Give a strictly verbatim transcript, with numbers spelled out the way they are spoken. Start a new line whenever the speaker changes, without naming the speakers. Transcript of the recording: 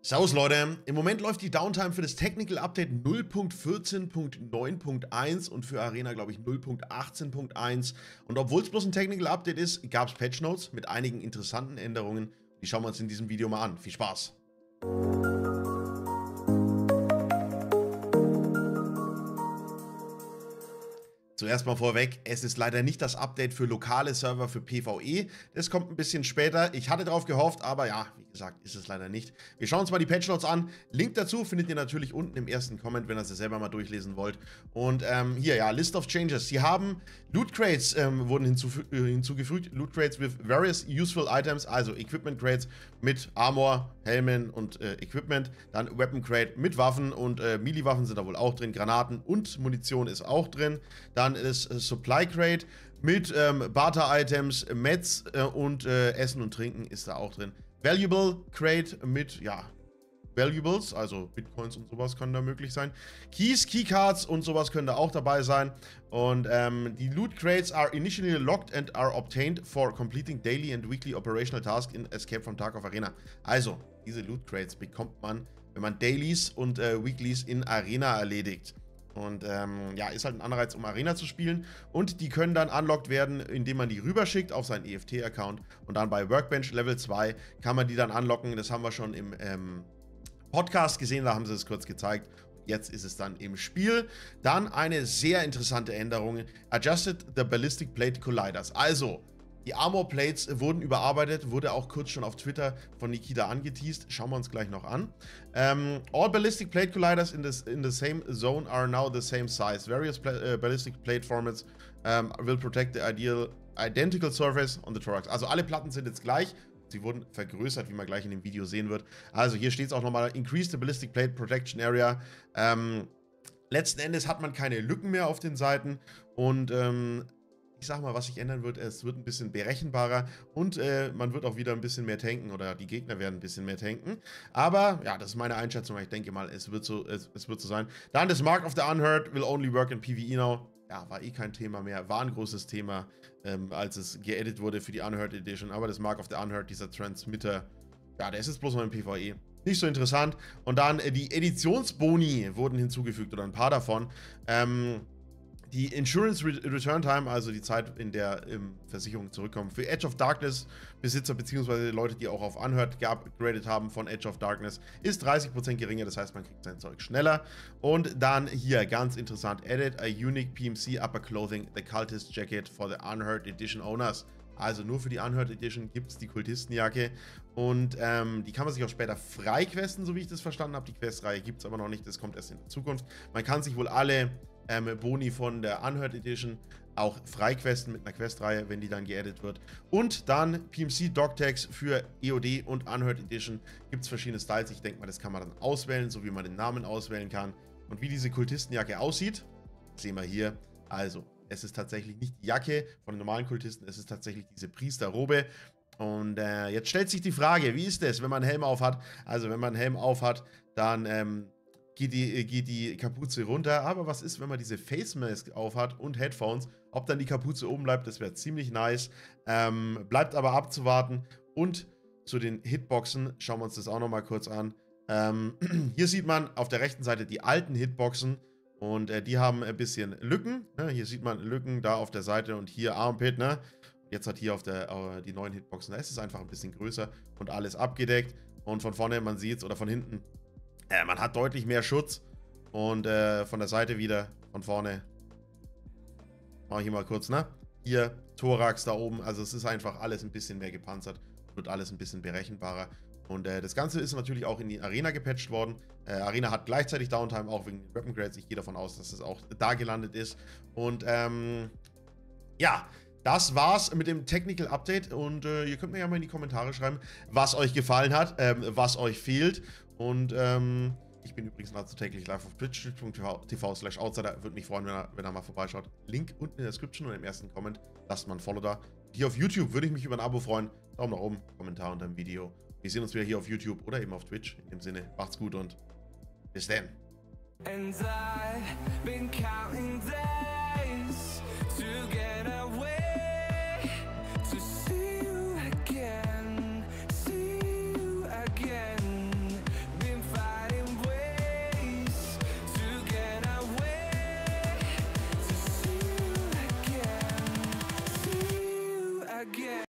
Servus Leute, im Moment läuft die Downtime für das Technical Update null Punkt vierzehn Punkt neun Punkt eins und für Arena glaube ich null Punkt achtzehn Punkt eins. Und obwohl es bloß ein Technical Update ist, gab es Patch Notes mit einigen interessanten Änderungen. Die schauen wir uns in diesem Video mal an. Viel Spaß! Zuerst mal vorweg, es ist leider nicht das Update für lokale Server für PvE. Das kommt ein bisschen später. Ich hatte darauf gehofft, aber ja, wie gesagt, ist es leider nicht. Wir schauen uns mal die Patch Notes an. Link dazu findet ihr natürlich unten im ersten Comment, wenn ihr es selber mal durchlesen wollt. Und ähm, hier, ja, List of Changes. Sie haben Loot Crates ähm, wurden hinzuf äh, hinzugefügt. Loot Crates with various useful items, also Equipment Crates mit Armor, Helmen und äh, Equipment. Dann Weapon Crate mit Waffen und äh, Melee-Waffen sind da wohl auch drin. Granaten und Munition ist auch drin. Dann das äh, Supply Crate mit ähm, Barter-Items, Meds äh, und äh, Essen und Trinken ist da auch drin. Valuable Crate mit, ja, Valuables, also Bitcoins und sowas können da möglich sein. Keys, Keycards und sowas können da auch dabei sein. Und ähm, die Loot Crates are initially locked and are obtained for completing daily and weekly operational tasks in Escape from Tarkov Arena. Also, diese Loot Crates bekommt man, wenn man Dailies und äh, Weeklies in Arena erledigt. Und ähm, ja, ist halt ein Anreiz, um Arena zu spielen. Und die können dann unlocked werden, indem man die rüberschickt auf seinen E F T-Account. Und dann bei Workbench Level zwei kann man die dann unlocken. Das haben wir schon im ähm, Podcast gesehen, da haben sie es kurz gezeigt. Jetzt ist es dann im Spiel. Dann eine sehr interessante Änderung. Adjusted the Ballistic Plate Colliders. Also, die Armor Plates wurden überarbeitet, wurde auch kurz schon auf Twitter von Nikita angeteased. Schauen wir uns gleich noch an. Um, all Ballistic Plate Colliders in, this, in the same zone are now the same size. Various pla uh, Ballistic Plate formats um, will protect the ideal, identical surface on the thorax. Also alle Platten sind jetzt gleich. Sie wurden vergrößert, wie man gleich in dem Video sehen wird. Also hier steht es auch nochmal, Increase the Ballistic Plate Protection Area. Ähm, letzten Endes hat man keine Lücken mehr auf den Seiten und ähm, ich sag mal, was sich ändern wird, es wird ein bisschen berechenbarer und äh, man wird auch wieder ein bisschen mehr tanken oder die Gegner werden ein bisschen mehr tanken. Aber ja, das ist meine Einschätzung. Ich denke mal, es wird so, es, es wird so sein. Dann das Mark of the Unheard will only work in PvE now. Ja, war eh kein Thema mehr. War ein großes Thema, ähm, als es geedit wurde für die Unheard Edition. Aber das Mark of the Unheard, dieser Transmitter, ja, der ist jetzt bloß noch im PvE. Nicht so interessant. Und dann äh, die Editionsboni wurden hinzugefügt oder ein paar davon. Ähm, Die Insurance Return Time, also die Zeit, in der ähm, Versicherungen zurückkommen, für Edge of Darkness Besitzer bzw. Leute, die auch auf Unheard geupgradet haben von Edge of Darkness, ist dreißig Prozent geringer, das heißt, man kriegt sein Zeug schneller. Und dann hier, ganz interessant, Edit a unique P M C Upper Clothing, the Cultist Jacket for the Unheard Edition Owners. Also nur für die Unheard Edition gibt es die Kultistenjacke und ähm, die kann man sich auch später freiquesten, so wie ich das verstanden habe. Die Questreihe gibt es aber noch nicht, das kommt erst in der Zukunft. Man kann sich wohl alle ähm, Boni von der Unheard Edition auch freiquesten mit einer Questreihe, wenn die dann geaddet wird. Und dann P M C Dogtags für E O D und Unheard Edition gibt es verschiedene Styles. Ich denke mal, das kann man dann auswählen, so wie man den Namen auswählen kann. Und wie diese Kultistenjacke aussieht, sehen wir hier. Also, es ist tatsächlich nicht die Jacke von den normalen Kultisten, es ist tatsächlich diese Priesterrobe. Und äh, jetzt stellt sich die Frage, wie ist das, wenn man einen Helm auf hat? Also wenn man einen Helm auf hat, dann ähm, geht, die, äh, geht die Kapuze runter. Aber was ist, wenn man diese Face Mask auf hat und Headphones? Ob dann die Kapuze oben bleibt, das wäre ziemlich nice. Ähm, bleibt aber abzuwarten. Und zu den Hitboxen schauen wir uns das auch nochmal kurz an. Ähm, hier sieht man auf der rechten Seite die alten Hitboxen. Und äh, die haben ein bisschen Lücken. Ne? Hier sieht man Lücken da auf der Seite und hier Armpit. Ne? Jetzt hat hier auf der äh, die neuen Hitboxen, da ist es einfach ein bisschen größer und alles abgedeckt. Und von vorne, man sieht es, oder von hinten, äh, man hat deutlich mehr Schutz. Und äh, von der Seite wieder, von vorne, mache ich hier mal kurz, ne? Hier, Thorax da oben. Also es ist einfach alles ein bisschen mehr gepanzert, wird alles ein bisschen berechenbarer. Und äh, das Ganze ist natürlich auch in die Arena gepatcht worden. Äh, Arena hat gleichzeitig Downtime, auch wegen den Weapon Grades. Ich gehe davon aus, dass es auch da gelandet ist. Und ähm, ja, das war's mit dem Technical Update. Und äh, ihr könnt mir ja mal in die Kommentare schreiben, was euch gefallen hat, ähm, was euch fehlt. Und ähm, ich bin übrigens nahezu täglich live auf twitch punkt t v slash outsider. Würde mich freuen, wenn er, wenn er mal vorbeischaut. Link unten in der Description und im ersten Comment. Lasst mal ein Follow da. Hier auf YouTube würde ich mich über ein Abo freuen. Daumen nach oben, Kommentar unter dem Video. Wir sehen uns wieder hier auf YouTube oder eben auf Twitch. In dem Sinne, macht's gut und bis dann. And I've been counting days